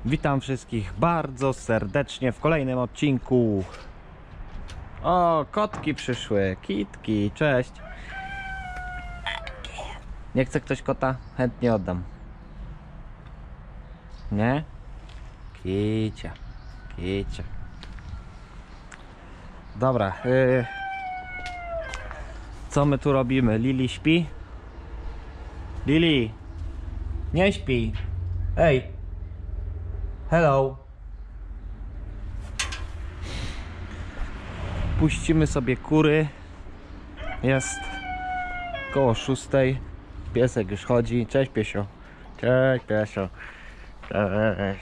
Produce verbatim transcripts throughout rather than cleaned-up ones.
Witam wszystkich bardzo serdecznie w kolejnym odcinku. O, kotki przyszły, kitki, cześć. Nie chce ktoś kota? Chętnie oddam. Nie? Kicia, kicia. Dobra, yy, co my tu robimy? Lili śpi? Lili, nie śpi. Ej. Hello. Puścimy sobie kury. Jest koło szóstej. Piesek już chodzi. Cześć piesio. Cześć piesio. Cześć.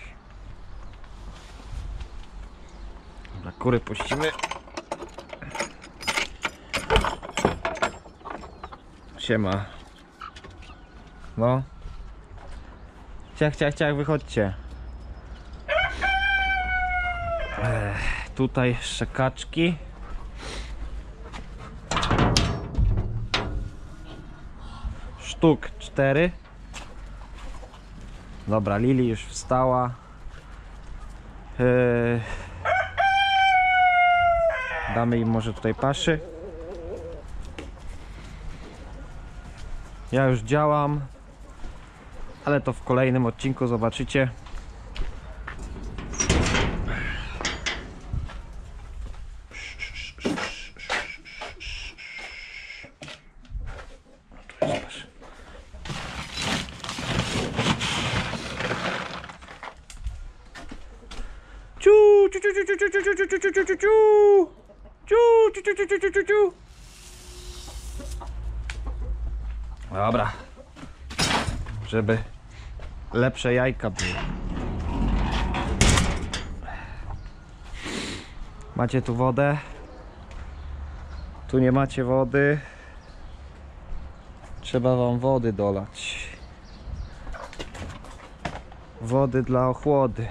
Dobra, kury puścimy. Siema. No. Ciach, ciach, ciach, wychodźcie. Ech, tutaj jeszcze kaczki. Sztuk cztery. Dobra, Lili już wstała. Yy, damy im może tutaj paszy. Ja już działam, ale to w kolejnym odcinku zobaczycie. Dobra, żeby lepsze jajka były. Macie tu wodę? Tu nie macie wody. Trzeba wam wody dolać. Wody dla ochłody.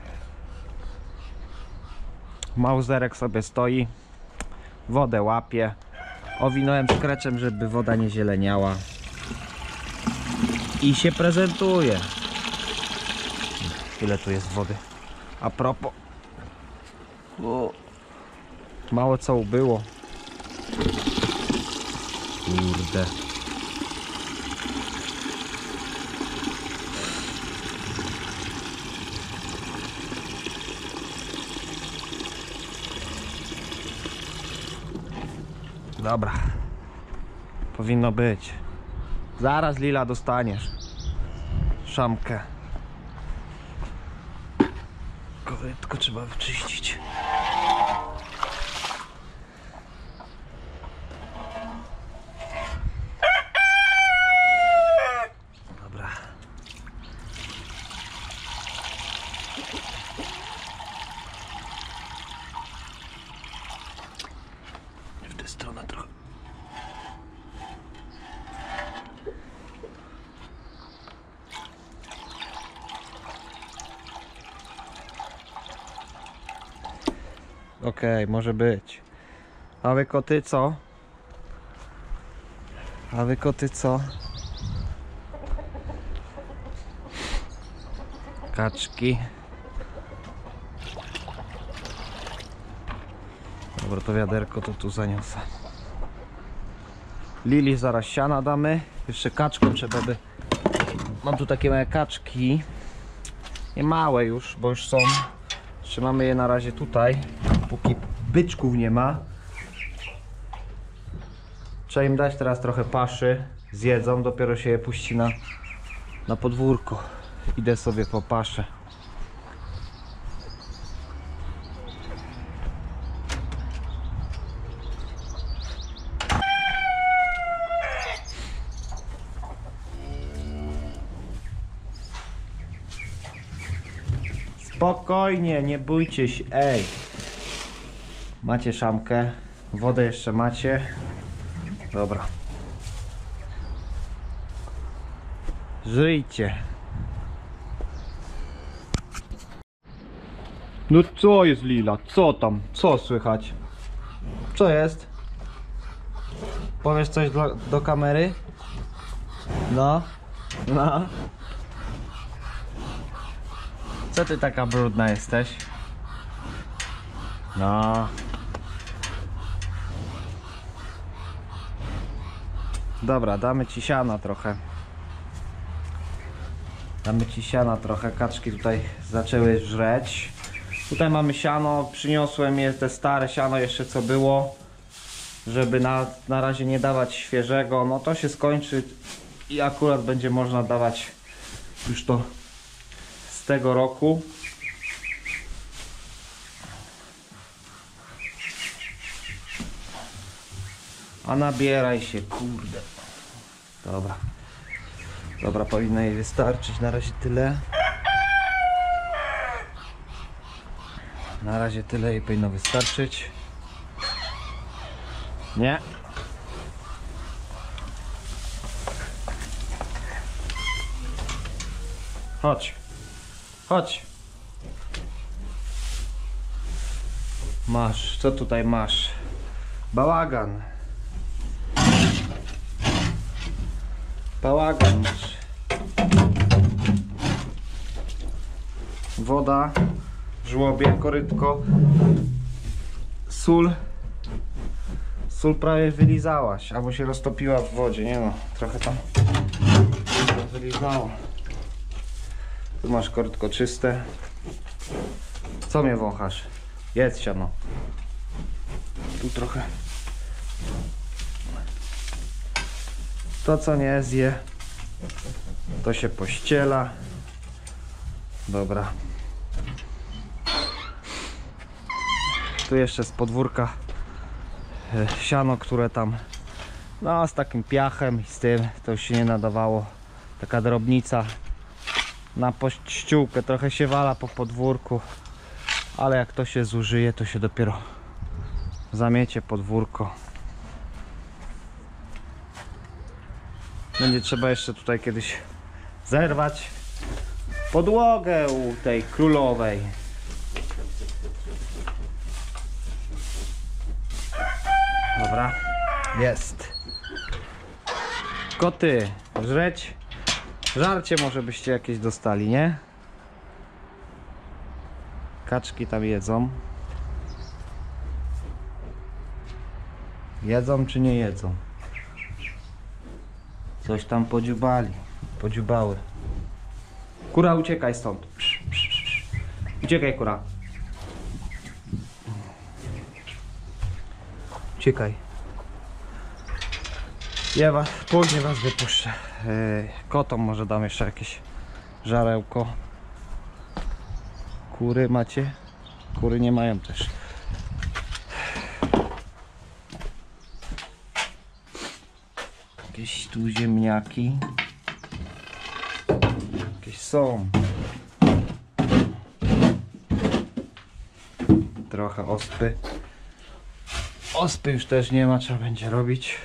Mauzerek sobie stoi. Wodę łapie. Owinąłem skreczem, żeby woda nie zieleniała. I się prezentuje. Ile tu jest wody? A propos. O, mało co ubyło. Kurde. Dobra. Powinno być. Zaraz Lila dostaniesz szamkę. Korytko trzeba wyczyścić. Dobra. W tę stronę trochę. Okej, okay, może być. A wy koty co? A wy koty co? Kaczki. Dobra, to wiaderko to tu zaniosę. Lili zaraz siana damy. Jeszcze kaczką trzeba by... Mam tu takie małe kaczki. Nie małe już, bo już są. Trzymamy je na razie tutaj, póki byczków nie ma. Trzeba im dać teraz trochę paszy. Zjedzą, dopiero się je puści na, na podwórko. Idę sobie po paszę. Spokojnie, nie bójcie się, ej. Macie szamkę, wodę jeszcze macie. Dobra. Żyjcie. No co jest Lila? Co tam? Co słychać? Co jest? Powiesz coś do, do kamery? No. No. Co ty taka brudna jesteś? No. Dobra, damy ci siana trochę. Damy ci siana trochę. Kaczki tutaj zaczęły żreć. Tutaj mamy siano. Przyniosłem je te stare siano jeszcze co było, żeby na, na razie nie dawać świeżego. No to się skończy i akurat będzie można dawać już to z tego roku. A nabieraj się, kurde. Dobra. Dobra, powinno jej wystarczyć. Na razie tyle. Na razie tyle jej powinno wystarczyć. Nie. Chodź. Chodź. Masz. Co tutaj masz? Bałagan. Bałagan masz. Woda w żłobie, korytko. Sól. Sól prawie wylizałaś, albo się roztopiła w wodzie, nie no, trochę tam wylizało. Tu masz korytko czyste. Co mnie wąchasz? Jedz siano. Tu trochę. To co nie zje, to się pościela. Dobra. Tu jeszcze z podwórka siano, które tam no z takim piachem i z tym to już się nie nadawało. Taka drobnica na pościółkę, trochę się wala po podwórku, ale jak to się zużyje, to się dopiero zamiecie podwórko. Będzie trzeba jeszcze tutaj kiedyś zerwać podłogę u tej królowej. Dobra, jest. Koty, żreć. Żarcie może byście jakieś dostali, nie? Kaczki tam jedzą. Jedzą czy nie jedzą? Coś tam podziubali, podziubały. Kura, uciekaj stąd. Psz, psz, psz. Uciekaj, kura. Uciekaj. Ja was, później was wypuszczę. Yy, kotom może dam jeszcze jakieś żarełko. Kury macie? Kury nie mają też. Jakieś tu ziemniaki. Jakieś są. Trochę ospy. Ospy już też nie ma, trzeba będzie robić.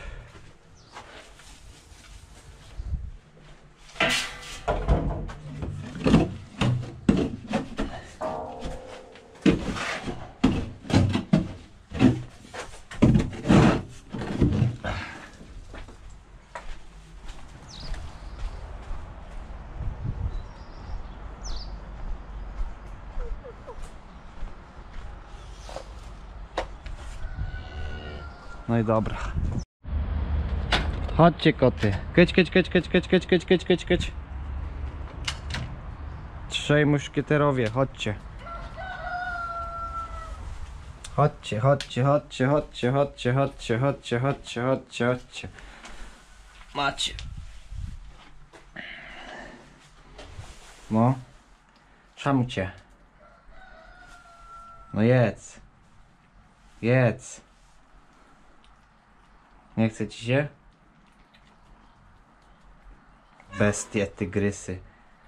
No i dobra. Chodźcie koty. Kyć, kyć, kyć, kyć, kyć, kyć, kyć, kyć, kyć, kyć. Trzej muszkieterowie, chodźcie. Chodźcie, chodźcie, chodźcie, chodźcie, chodźcie, chodźcie, chodźcie, chodźcie, chodźcie, chodźcie. Macie. No. Szamcie. No jedz. Jedz. Nie chce ci się? Bestie, tygrysy.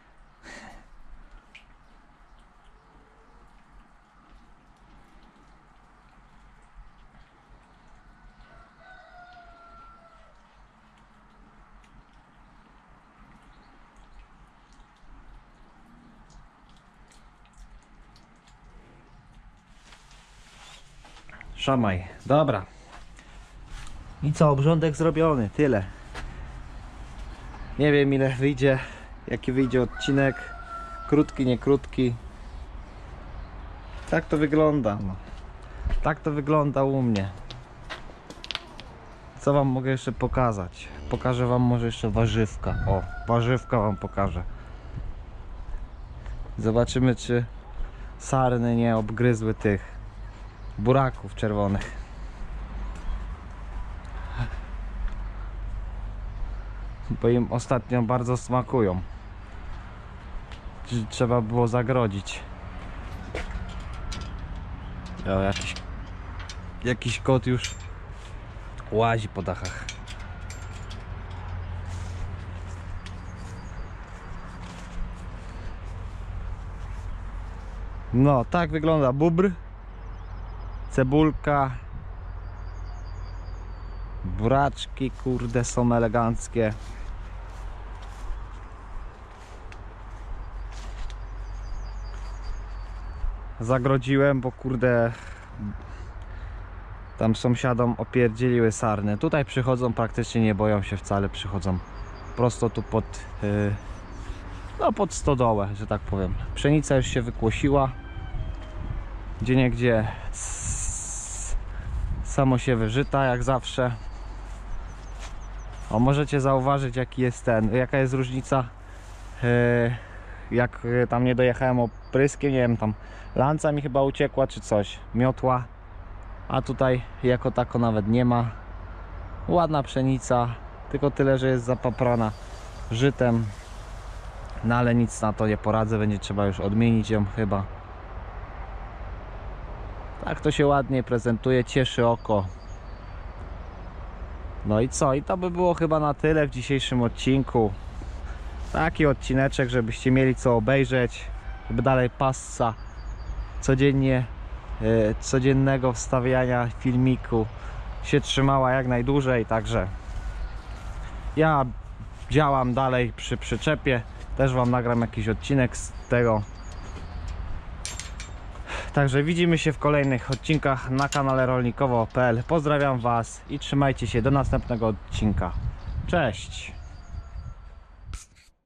Szamaj. Dobra. I co? Obrządek zrobiony. Tyle. Nie wiem ile wyjdzie, jaki wyjdzie odcinek. Krótki, nie krótki. Tak to wygląda. No. Tak to wygląda u mnie. Co wam mogę jeszcze pokazać? Pokażę wam może jeszcze warzywka. O, warzywka wam pokażę. Zobaczymy, czy sarny nie obgryzły tych buraków czerwonych. Bo im ostatnio bardzo smakują. Trzeba było zagrodzić. O, jakiś, jakiś kot już łazi po dachach. No, tak wygląda bóbr, cebulka, buraczki, kurde, są eleganckie. Zagrodziłem, bo kurde tam sąsiadom opierdzieliły sarny. Tutaj przychodzą, praktycznie nie boją się wcale, przychodzą prosto tu pod yy, no pod stodołę, że tak powiem. Pszenica już się wykłosiła, gdzieniegdzie samo się wyżyta jak zawsze. O, możecie zauważyć, jaki jest ten, jaka jest różnica, yy, jak tam nie dojechałem opryskiem, nie wiem, tam lanca mi chyba uciekła czy coś, miotła, a tutaj jako tako nawet nie ma. Ładna pszenica, tylko tyle, że jest zapaprana żytem, no ale nic na to nie poradzę, będzie trzeba już odmienić ją chyba. Tak to się ładnie prezentuje, cieszy oko. No i co? I to by było chyba na tyle w dzisiejszym odcinku. Taki odcineczek, żebyście mieli co obejrzeć, żeby dalej passa codziennie, yy, codziennego wstawiania filmiku się trzymała jak najdłużej. Także ja działam dalej przy przyczepie, też wam nagram jakiś odcinek z tego. Także widzimy się w kolejnych odcinkach na kanale rolnikowo kropka p l. Pozdrawiam was i trzymajcie się do następnego odcinka. Cześć!